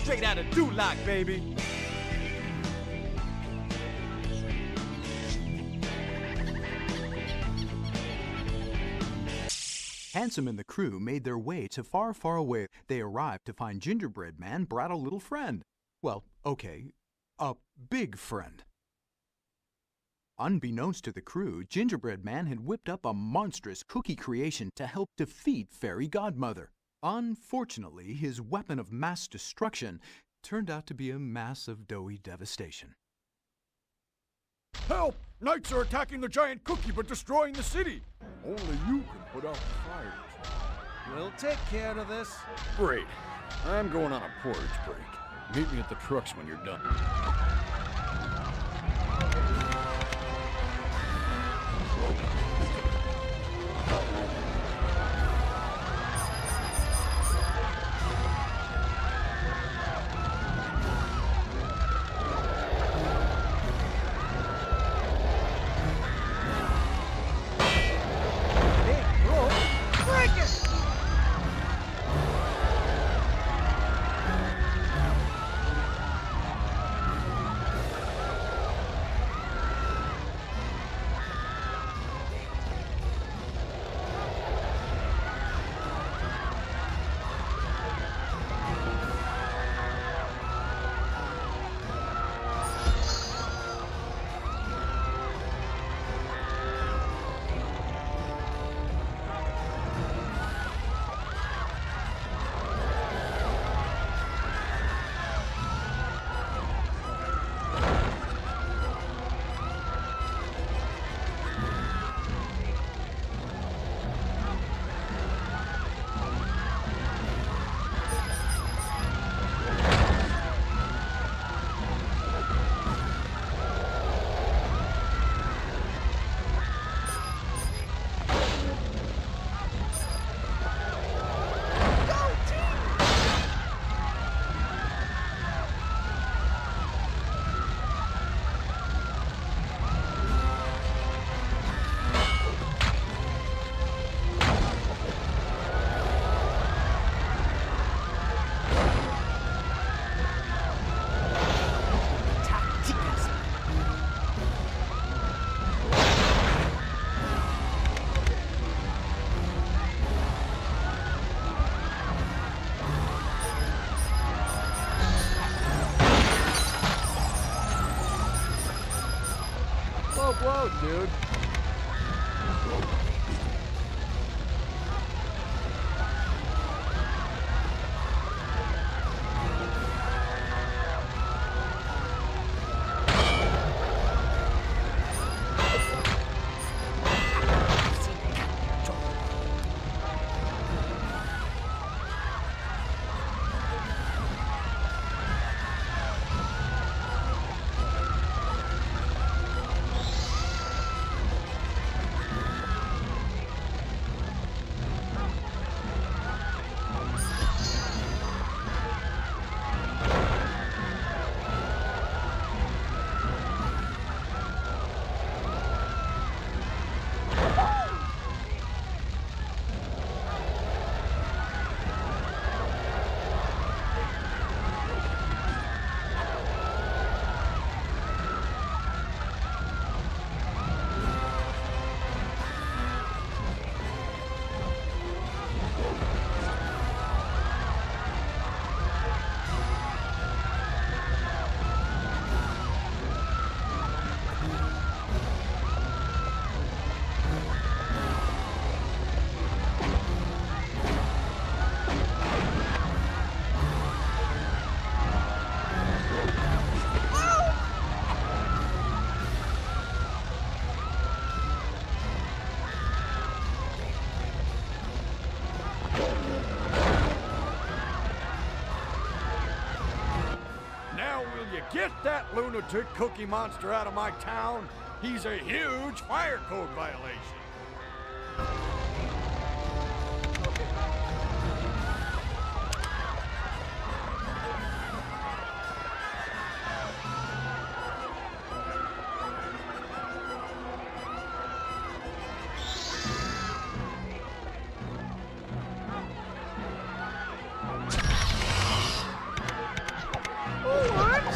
Straight out of Duloc, baby. Handsome and the crew made their way to far, far away. They arrived to find Gingerbread Man brought a little friend. Well, okay, a big friend. Unbeknownst to the crew, Gingerbread Man had whipped up a monstrous cookie creation to help defeat Fairy Godmother. Unfortunately, his weapon of mass destruction turned out to be a mass of doughy devastation. Help! Knights are attacking the giant cookie but destroying the city! Only you can put out the fires. We'll take care of this. Great. I'm going on a porridge break. Meet me at the trucks when you're done. Whoa, dude. Get that lunatic cookie monster out of my town. He's a huge fire code violation.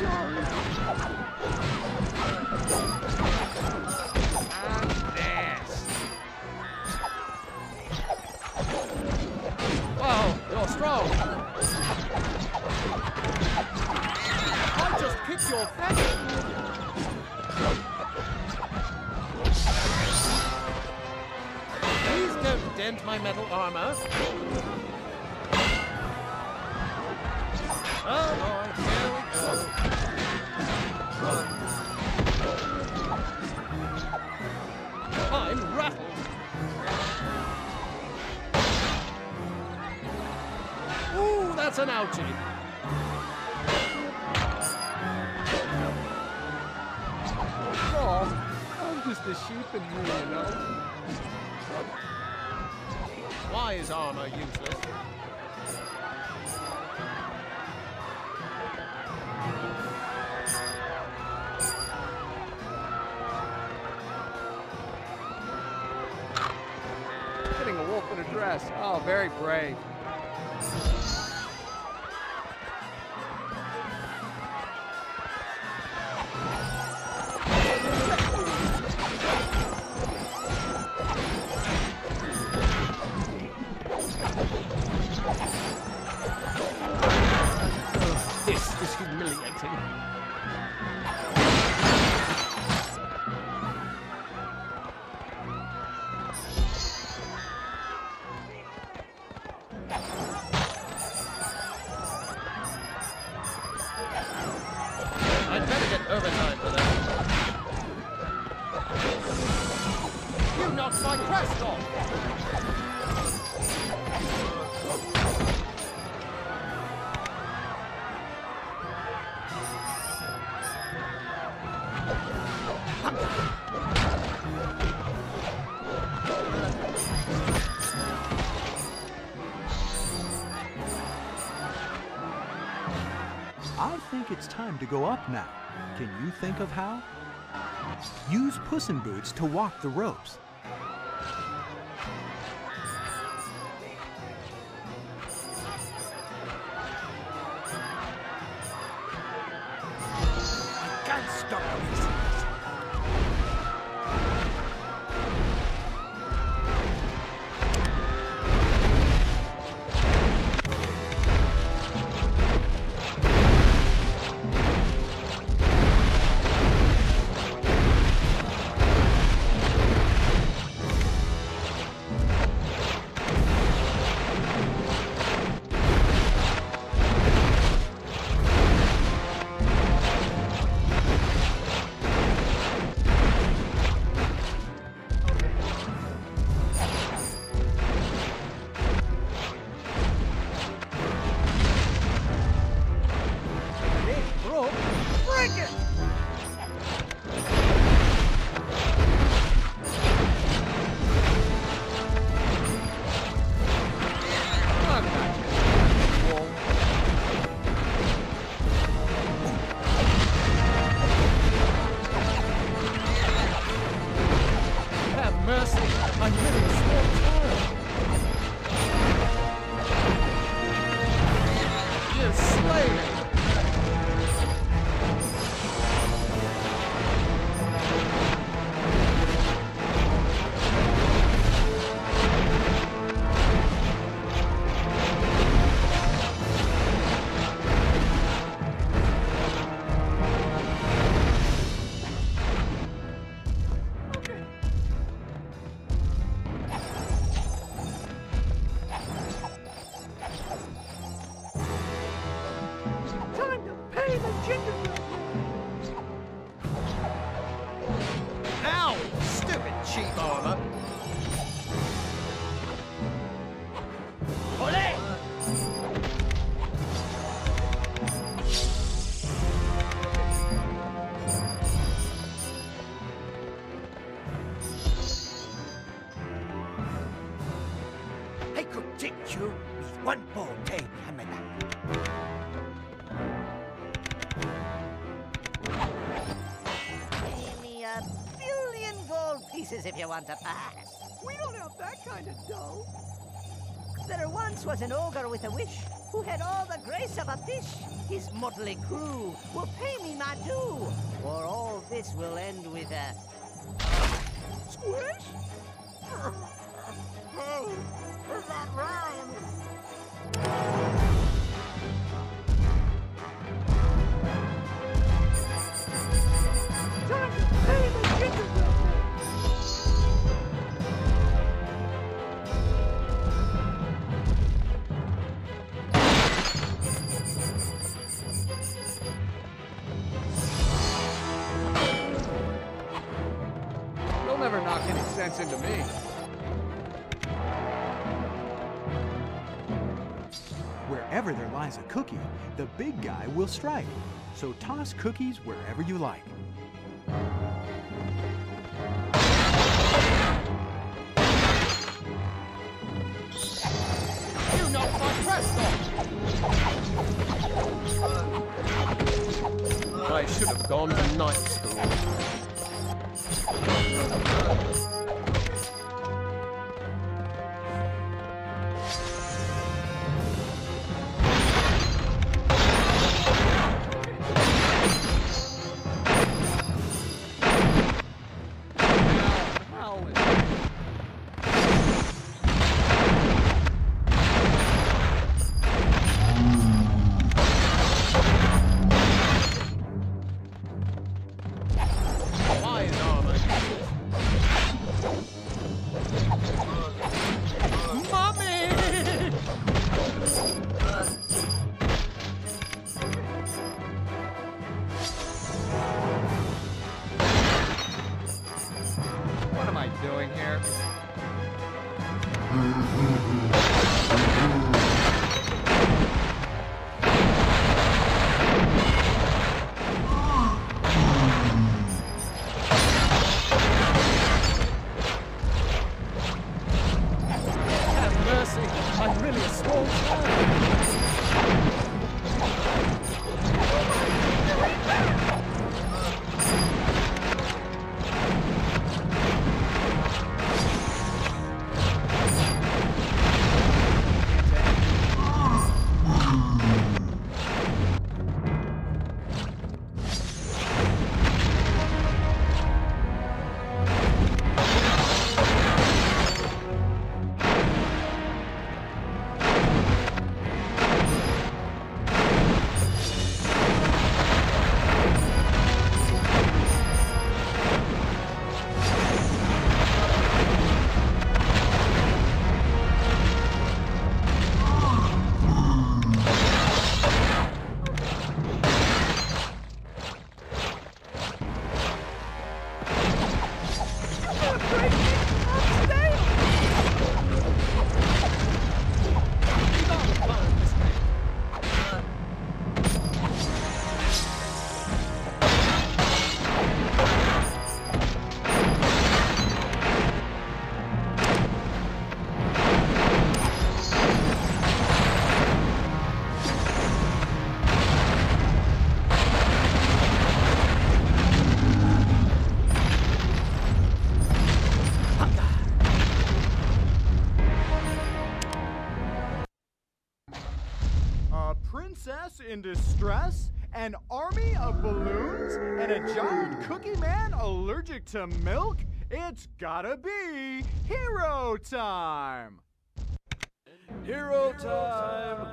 sorry. And this. Whoa, you're strong. I just kicked your feather. Please don't dent my metal armor. Oh boy, here we go. I'm rattled. Ooh, that's an ouchie. Oh, I'm just a sheep in here, you know. Why is armor useless? Hitting a wolf in a dress. Oh, very brave. This is humiliating. I'd better get overtime for that. You knocked my crest off! I think it's time to go up now. Can you think of how? Use Puss in Boots to walk the ropes. Can't stop this. Break it! Have mercy, I'm living a small town. You slave! Time to pay the gingerbread. Ow! Stupid cheap armor! I could take you with one ball tail behind my back. Pay me 1,000,000,000 gold pieces if you want to pass. We don't have that kind of dough. There once was an ogre with a wish. who had all the grace of a fish. His motley crew will pay me my due, for all this will end with a squish. Hey, that rhymes. Time to pay the gingerbread man. You'll never knock any sense into me. Wherever there lies a cookie, the big guy will strike. So toss cookies wherever you like. You knocked my crest off! I should have gone to night school. What am I doing here? Have mercy! I'm really a small child! Princess in distress, an army of balloons, and a giant cookie man allergic to milk? It's gotta be hero time! Hero time!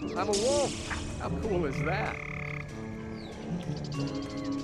I'm a wolf. How cool is that?